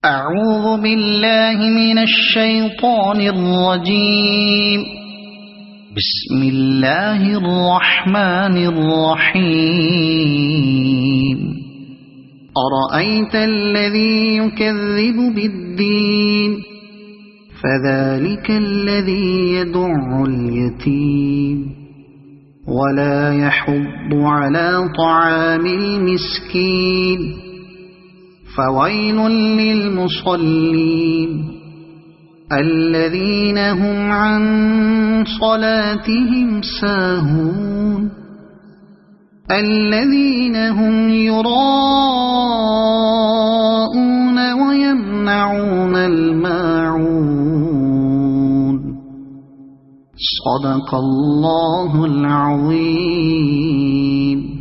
أعوذ بالله من الشيطان الرجيم. بسم الله الرحمن الرحيم. أرأيت الذي يكذب بالدين فذلك الذي يدع اليتيم ولا يحض على طعام المسكين فويل للمصلين الذين هم عن صلاتهم ساهون الذين هم يراءون ويمنعون الماعون. صدق الله العظيم.